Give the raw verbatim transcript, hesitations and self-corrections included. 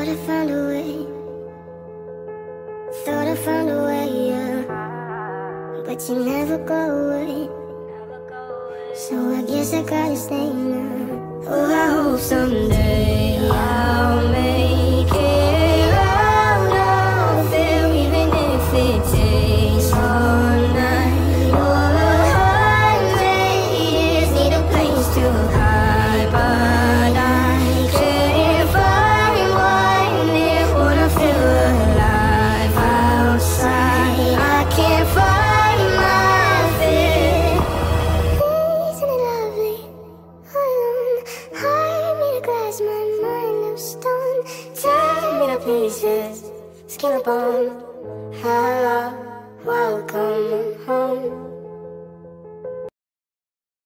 I found a way, thought I found a way, yeah. But you never go away, so I guess I gotta stay now. Oh, I hope someday I'll make it out of there, even if it takes all night or a hundred years. Need a place to hide, but I couldn't find one there. Wanna feel alive outside, I can't find my fear. Isn't it lovely? Alone, heart made of glass, my mind of stone. Tear me to pieces, skin and bone. Hello, welcome home.